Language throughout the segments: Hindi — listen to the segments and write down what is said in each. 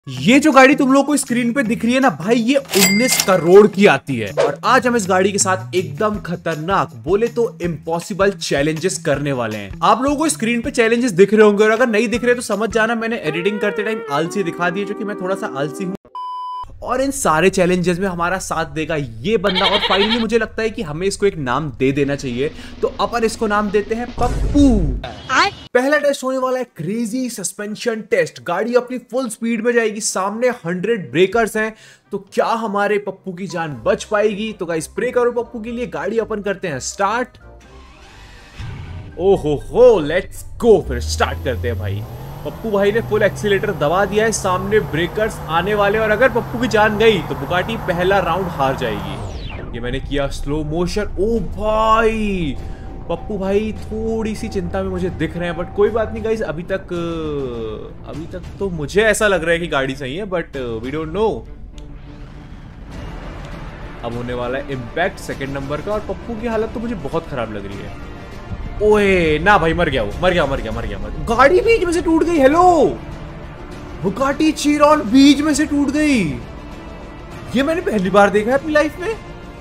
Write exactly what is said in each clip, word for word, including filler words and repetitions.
ये जो गाड़ी तुम लोग को स्क्रीन पे दिख रही है ना भाई, ये उन्नीस करोड़ की आती है। और आज हम इस गाड़ी के साथ एकदम खतरनाक, बोले तो इम्पॉसिबल चैलेंजेस करने वाले हैं। आप लोगों को स्क्रीन पे चैलेंजेस दिख रहे होंगे और अगर नहीं दिख रहे तो समझ जाना मैंने एडिटिंग करते टाइम आलसी दिखा दिए, जो कि मैं थोड़ा सा आलसी हूँ। और इन सारे चैलेंजेस में हमारा साथ देगा ये बंदा। और फाइनली मुझे लगता है कि हमें इसको एक नाम दे देना चाहिए, तो अपन इसको नाम देते हैं पप्पू। पहला टेस्ट होने वाला है क्रेजी सस्पेंशन टेस्ट। गाड़ी अपनी फुल स्पीड में जाएगी, सामने हंड्रेड ब्रेकर्स हैं, तो क्या हमारे पप्पू की जान बच पाएगी? तो गाइस स्प्रे करो पप्पू के लिए, गाड़ी अपन करते हैं स्टार्ट। ओहो हो, लेट्स गो। फिर स्टार्ट करते हैं भाई। पप्पू भाई ने फुल एक्सीलेटर दबा दिया है, सामने ब्रेकर्स आने वाले, और अगर पप्पू की जान गई तो बुगाटी पहला राउंड हार जाएगी। ये मैंने किया स्लो मोशन। ओ भाई, पप्पू भाई थोड़ी सी चिंता में मुझे दिख रहे हैं, बट कोई बात नहीं गाइस। अभी तक अभी तक तो मुझे ऐसा लग रहा है कि गाड़ी सही है, बट वी डोंट नो। अब होने वाला है इम्पैक्ट सेकंड नंबर का, और पप्पू की हालत तो मुझे बहुत खराब लग रही है। ओए ना भाई, मर गया वो, मर गया मर गया मर गया मर गया। गाड़ी बीच में से टूट गई। हेलो, बुगाटी चिरॉन बीच में से टूट गई। ये मैंने पहली बार देखा है अपनी लाइफ में।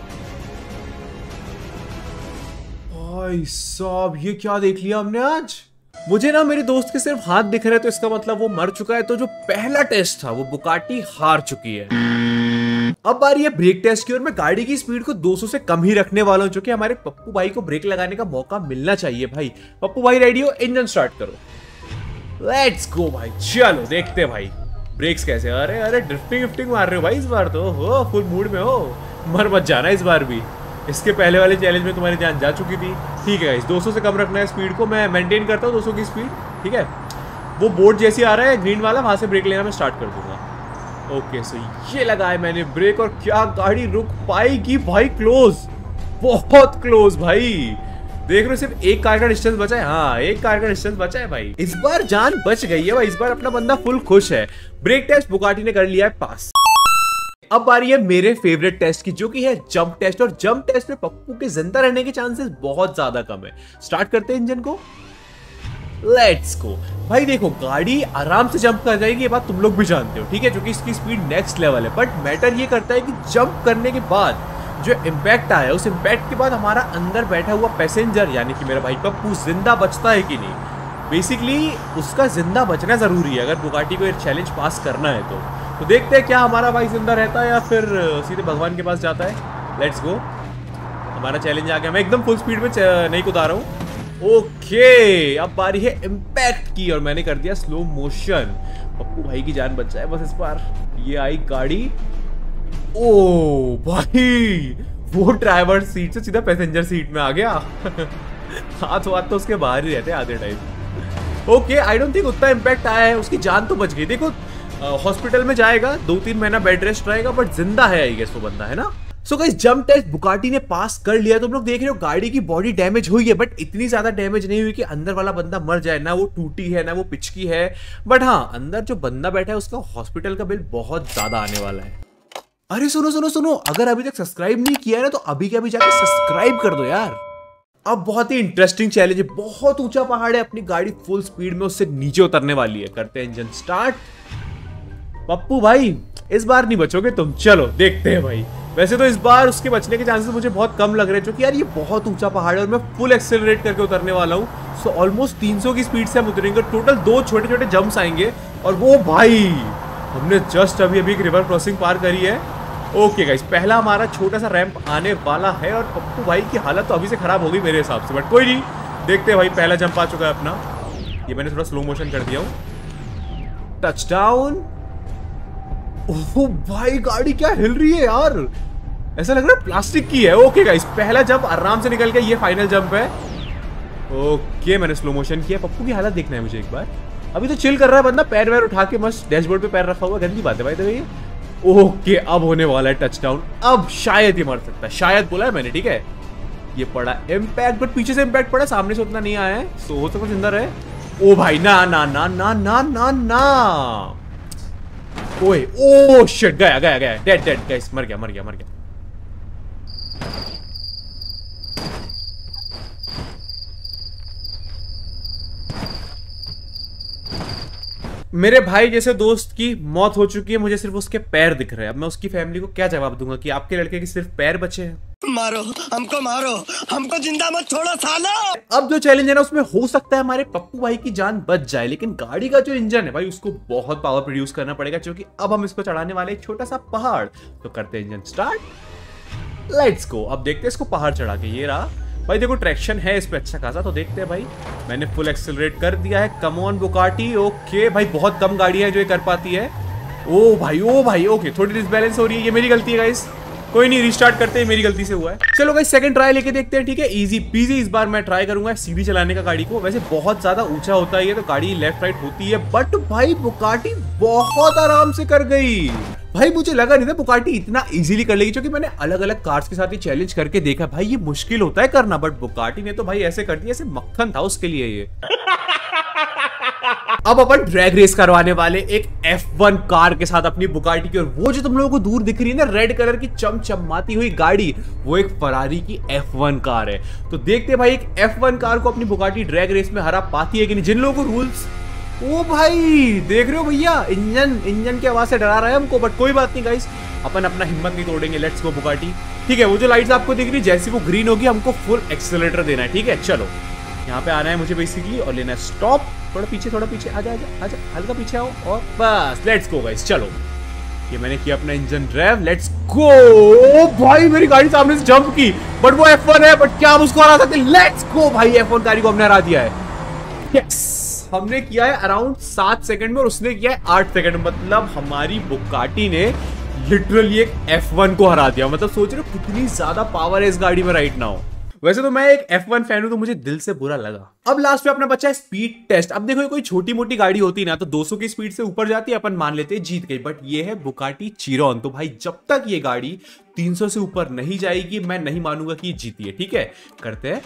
भाई साहब, ये क्या देख लिया हमने आज। मुझे ना मेरे दोस्त के सिर्फ हाथ दिख रहे हैं, तो इसका मतलब वो मर चुका है। तो जो पहला टेस्ट था वो बुगाटी हार चुकी है। अब बारी है ब्रेक टेस्ट की, और मैं गाड़ी की स्पीड को दो सौ से कम ही रखने वाला हूं, जो कि हमारे पप्पू भाई को ब्रेक लगाने का मौका मिलना चाहिए। भाई पप्पू भाई रेडी हो? इंजन स्टार्ट करो। लेट्स गो भाई, चलो देखते हैं भाई ब्रेक्स कैसे। अरे अरे ड्रिफ्टिंग विफ्टिंग मार रहे हो भाई इस बार तो। हो फुल मूड में हो, मर मत जाना इस बार भी। इसके पहले वाले चैलेंज में तुम्हारी जान जा चुकी थी। ठीक है, दो सौ से कम रखना है स्पीड को। मैं मेंटेन करता हूँ दो सौ की स्पीड, ठीक है। वो बोर्ड जैसी आ रहा है ग्रीन वाला, वहां से ब्रेक लेना मैं स्टार्ट कर दूंगा। ओके सो ये लगाया मैंने ब्रेक, और क्या गाड़ी रुक पाएगी भाई? क्लोज, बहुत क्लोज भाई। देख रहे हो, सिर्फ एक कार का डिस्टेंस बचा है। हाँ, एक कार का डिस्टेंस बचा है भाई। इस बार जान बच गई है भाई, इस बार अपना बंदा फुल खुश है। ब्रेक टेस्ट बुगाटी ने कर लिया है पास। अब बारी है मेरे फेवरेट टेस्ट की, जो कि है जंप टेस्ट। और जंप टेस्ट में पप्पू के जिंदा रहने के चांसेस बहुत ज्यादा कम है। स्टार्ट करते हैं इंजन को, लेट्स गो। भाई देखो, गाड़ी आराम से जंप कर जाएगी, ये बात तुम लोग भी जानते हो, ठीक है, क्योंकि इसकी स्पीड नेक्स्ट लेवल है। बट मैटर ये करता है कि जंप करने के बाद जो इम्पैक्ट आया, उस इम्पैक्ट के बाद हमारा अंदर बैठा हुआ पैसेंजर यानी कि मेरा भाई पप्पू जिंदा बचता है कि नहीं। बेसिकली उसका जिंदा बचना जरूरी है अगर बुगाटी को ये चैलेंज पास करना है तो। तो देखते हैं क्या हमारा भाई जिंदा रहता है या फिर सीधे भगवान के पास जाता है। लेट्स गो, हमारा चैलेंज आ गया। मैं एकदम फुल स्पीड में नहीं कूदा रहा हूँ। ओके, अब बारी है इम्पैक्ट की, और मैंने कर दिया स्लो मोशन। पप्पू भाई की जान बच जाए बस इस बार। ये आई गाड़ी। ओ भाई, वो ड्राइवर सीट से सीधा पैसेंजर सीट में आ गया। हाथ वाथ तो उसके बाहर ही रहते आधे time. Okay, I don't think उतना इम्पैक्ट आया है, उसकी जान तो बच गई। देखो, हॉस्पिटल में जाएगा, दो तीन महीना बेड रेस्ट रहेगा, बट जिंदा है आई गेस वो बंदा, है ना। So guys, jump test Bugatti ने पास कर लिया। तुम लोग देख रहे हो गाड़ी की बॉडी डैमेज हुई है, बट इतनी ज्यादा डैमेज नहीं हुई कि अंदर वाला बंदा मर जाए। ना वो टूटी है ना वो पिचकी है, बट हाँ, अंदर जो बंदा बैठा है उसका हॉस्पिटल का बिल बहुत ज्यादा आने वाला है। अरे सुनो सुनो सुनो, अगर अभी तक सब्सक्राइब नहीं किया है ना, तो अभी के अभी जाके सब्सक्राइब कर दो यार। अब बहुत ही इंटरेस्टिंग चैलेंज है। बहुत ऊंचा पहाड़ है, अपनी गाड़ी फुल स्पीड में उससे नीचे उतरने वाली है। करते हैं इंजन स्टार्ट। पप्पू भाई इस बार नहीं बचोगे तुम, चलो देखते हैं भाई। वैसे तो इस बार उसके बचने के चांसेस मुझे बहुत कम लग रहे हैं, क्योंकि यार ये बहुत ऊंचा पहाड़ है और मैं फुल एक्सेलरेट करके उतरने वाला हूँ। सो ऑलमोस्ट तीन सौ की स्पीड से हम उतरेंगे। टोटल दो छोटे छोटे जंप्स आएंगे, और वो भाई हमने जस्ट अभी अभी एक रिवर क्रॉसिंग पार करी है। ओके गाइस, पहला हमारा छोटा सा रैंप आने वाला है, और पप्पू भाई की हालत तो अभी से खराब हो गई मेरे हिसाब से, बट कोई नहीं, देखते हैं भाई। पहला जंप आ चुका है अपना। ये मैंने थोड़ा स्लो मोशन कर दिया हूँ। Touch down. ओह भाई, गाड़ी क्या हिल रही है यार, ऐसा लग रहा है प्लास्टिक की है। ओके गाइस, पहला जंप आराम से निकल गया, ये फाइनल जंप है। ओके, मैंने स्लो मोशन किया। पप्पू की हालत देखना है मुझे एक बार। अभी तो चिल कर रहा है बंदा, पैर वैर उठा के मस्त डैशबोर्ड पे पैर रखा हुआ। गंदी बात है भाई तो ये। ओके, अब होने वाला है टच डाउन। अब शायद ही मर सकता है, शायद बोला है मैंने, ठीक है। ये पड़ा इम्पैक्ट, बट पीछे से इम्पैक्ट पड़ा, सामने से उतना नहीं आया है। सो हो सकता जिंदा रहे। ओ भाई, ना ना ना ना ना ना ना। ओए ओ शिट, गया गया गया, डेड डेड गाइस, मर गया मर गया मर गया। मेरे भाई जैसे दोस्त की मौत हो चुकी है, मुझे सिर्फ उसके पैर दिख रहे हैं। अब मैं उसकी फैमिली को क्या जवाब दूंगा कि आपके लड़के के सिर्फ पैर बचे हैं? मारो हमको, मारो हमको, जिंदा मत छोड़ो सालो। अब जो चैलेंज है ना, उसमें हो सकता है हमारे पप्पू भाई की जान बच जाए, लेकिन गाड़ी का जो इंजन है भाई उसको बहुत पावर प्रोड्यूस करना पड़ेगा, क्योंकि अब हम इसको चढ़ाने वाले एक छोटा सा पहाड़। तो करते हैं इंजन स्टार्ट, लेट्स गो। अब देखते हैं इसको पहाड़ चढ़ा के। ये रहा भाई, देखो ट्रैक्शन है इस पे अच्छा खासा। तो देखते हैं भाई, मैंने फुल एक्सेलरेट कर दिया है। Come on Bugatti. ओके भाई, बहुत कम गाड़ी है जो ये कर पाती है। ओ भाई ओ भाई ओके, थोड़ी डिसबैलेंस हो रही है, ये मेरी गलती है गाइस। कोई नहीं, रिस्टार्ट करते हैं, मेरी गलती से हुआ है। चलो गाइस सेकंड ट्राई लेके देखते हैं, ठीक है। इजी पीजी इस बार मैं ट्राई करूंगा सीधी चलाने का गाड़ी को। वैसे बहुत ज्यादा ऊंचा होता है ये, तो गाड़ी लेफ्ट राइट होती है, बट भाई बुगाटी बहुत आराम से कर गई। भाई मुझे लगा नहीं था बुगाटी इतना इजीली कर लेगी, क्योंकि मैंने अलग अलग कार्स के साथ ये चैलेंज करके देखा भाई, ये मुश्किल होता है करना, बट बुगाटी ने तो भाई ऐसे कर दिया, ऐसे मक्खन था उसके लिए ये। अब अपन ड्रैग रेस करवाने वाले एक एफ वन कार के साथ अपनी बुगाटी की। और वो जो तुम लोगों को दूर दिख रही है ना, रेड कलर की चमचमाती हुई गाड़ी, वो एक फरारी की एफ वन कार है। तो देखते हैं भाई एक एफ वन कार को अपनी बुगाटी ड्रैग रेस में हरा पाती है कि नहीं। जिन लोगों को रूल्स, ओ भाई देख रहे हो भैया, इंजन इंजन की आवाज से डरा रहा है हमको, बट कोई बात नहीं गाइस, अपन अपना हिम्मत नहीं तोड़ेंगे। Let's go Bugatti. ठीक है, वो जो लाइट्स आपको दिख रही, जैसी वो ग्रीन होगी हमको फुल एक्सेलरेटर देना है, ठीक है। चलो यहाँ पे आना है मुझे बेसिकली, और लेना है स्टॉप। थोड़ा पीछे, थोड़ा पीछे, आजा आजा आजा, हल्का पीछे आओ, और बस लेट्स गो गाइस। चलो ये मैंने किया अपना इंजन ड्राइव, लेट्स गो। भाई मेरी गाड़ी सामने से जंप की, बट वो एफ वन है, बट क्या हम उसको हरा सकते? लेट्स गो भाई, एफ वन गाड़ी को हमने हरा दिया है। यस, हमने किया है अराउंड सात सेकंड में, और उसने किया है आठ सेकंड में। मतलब हमारी बुगाटी ने लिटरली एक एफ वन को हरा दिया। मतलब सोच रहे हो कितनी ज्यादा पावर है इस गाड़ी में राइट नाउ। वैसे तो मैं एक एफ वन फैन हूं, तो मुझे दिल से बुरा लगा। अब लास्ट में अपना बच्चा है स्पीड टेस्ट। अब देखो कोई छोटी मोटी गाड़ी होती ना, तो दो सौ की स्पीड से ऊपर जाती है, अपन मान लेते हैं जीत गई, बट ये है बुगाटी चिरॉन। तो भाई जब तक ये गाड़ी तीन सौ से ऊपर नहीं जाएगी, मैं नहीं मानूंगा कि ये जीती है, ठीक है। करते हैं,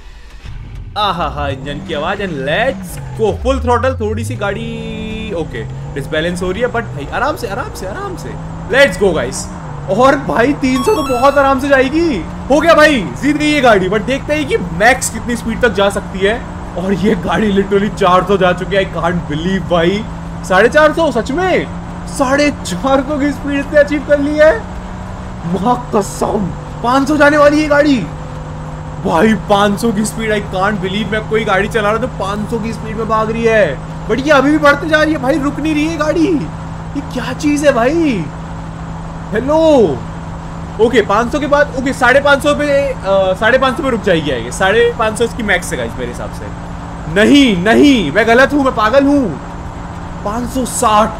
आहा हा, इंजन की आवाज, and let's go full throttle. थोड़ी सी गाड़ी ओके डिसबैलेंस हो रही है, बट भाई आराम से आराम से आराम से, लेट्स गो गाइस। और भाई तीन सौ तो बहुत आराम से जाएगी। हो गया भाई, जीत गई ये गाड़ी। बट देखते हैं कि मैक्स कितनी स्पीड तक जा सकती है, और ये गाड़ी लिटरली चार सौ जा चुकी है। आई कांट बिलीव भाई, साढ़े चार सौ, सच में साढ़े चार सौ की स्पीड से अचीव कर ली है। मां कसम, पाँच सौ जाने वाली है गाड़ी भाई, पाँच सौ की स्पीड। आई कांट बिलीव, मैं कोई गाड़ी चला रहा हूं तो पाँच सौ की स्पीड में भाग रही है, बट ये अभी भी बढ़ते जा रही है भाई, रुक नहीं रही है गाड़ी। ये क्या चीज है भाई? हेलो ओके, पाँच सौ के बाद ओके साढ़े पाँच सौ पे, साढ़े पाँच सौ पे रुक जाएगी आएगी। साढ़े पाँच सौ इसकी मैक्स है गाइस मेरे हिसाब से। नहीं नहीं, मैं गलत हूं, मैं पागल हूं। पाँच सौ साठ,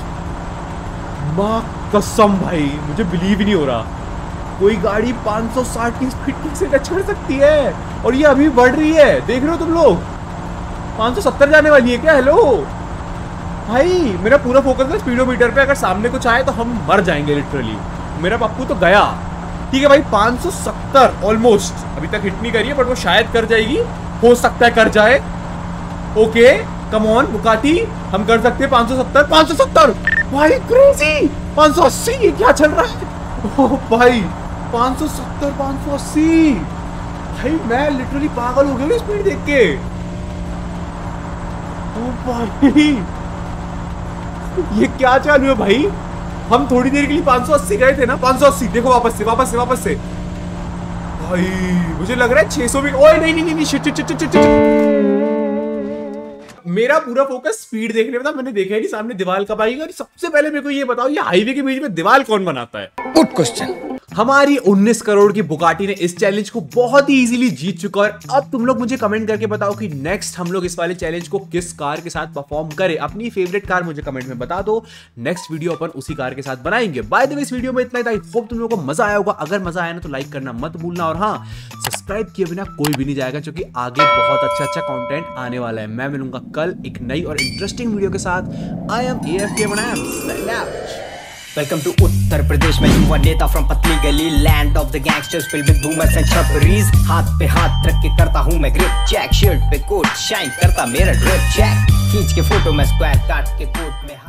मां कसम भाई मुझे बिलीव ही नहीं हो रहा, कोई गाड़ी पाँच सौ साठ की स्पीड से टच कर सकती है, और ये अभी बढ़ रही है। देख रहे हो तुम लोग, पाँच सौ सत्तर जाने वाली है क्या? हेलो भाई, मेरा पूरा फोकस है स्पीडोमीटर पे, अगर सामने कुछ आए तो हम मर जाएंगे लिटरली। मेरा पप्पू तो गया। ठीक है भाई, पाँच सौ सत्तर ऑलमोस्ट, अभी तक हिट नहीं करी है, बट वो शायद कर जाएगी, हो सकता है कर जाए। ओके कम ऑन बुगाटी, हम कर सकते हैं पाँच सौ सत्तर। पाँच सौ सत्तर भाई क्रेजी। पाँच सौ अस्सी, ये क्या चल रहा है? ओह भाई पाँच सौ सत्तर, पाँच सौ अस्सी भाई, मैं लिटरली पागल हो गया स्पीड देख के। ओ भाई ये क्या चालू है भाई? हम थोड़ी देर के लिए पाँच सौ अस्सी गए थे ना, पाँच सौ अस्सी देखो वापस से वापस से वापस से भाई, मुझे लग रहा है छह सौ भी। ओए नहीं नहीं नहीं, शिट शिट शिट शिट। मेरा पूरा फोकस स्पीड देखने में था, मैंने देखा ही नहीं सामने दीवार कब आएगी। और सबसे पहले मेरे को ये बताओ, ये हाईवे के बीच में दीवार कौन बनाता है? Good question. हमारी उन्नीस करोड़ की बुगाटी ने इस चैलेंज को बहुत ही इजीली जीत चुका। और अब तुम लोग मुझे कमेंट करके बताओ कि नेक्स्ट हम लोग इस वाले चैलेंज को किस कार के साथ परफॉर्म करें। अपनी फेवरेट कार मुझे कमेंट में बता दो, नेक्स्ट वीडियो अपन उसी कार के साथ बनाएंगे। बाय द वे इस वीडियो में इतना ही था, आई होप तुम लोगों को मजा आया होगा। अगर मजा आया ना तो लाइक करना मत भूलना, और हाँ सब्सक्राइब किए बिना कोई भी नहीं जाएगा, क्योंकि आगे बहुत अच्छा अच्छा कंटेंट आने वाला है। मैं मिलूंगा कल एक नई और इंटरेस्टिंग वीडियो के साथ। आई एम ए एफ के बनाया। Welcome to उत्तर प्रदेश में युवा नेता from पतली गली, land of the gangsters filled with boomers and छपरीज। हाथ पे हाथ रख के करता हूँ मैं grip check, शर्ट पे कोट शाइन करता मेरा drip check, खींच के फोटो में स्क्वायर काट के कोट में